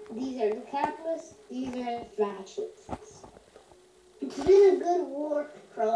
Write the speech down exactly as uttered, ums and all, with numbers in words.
These are the capitalists. These are the fascists. It's been a good war for a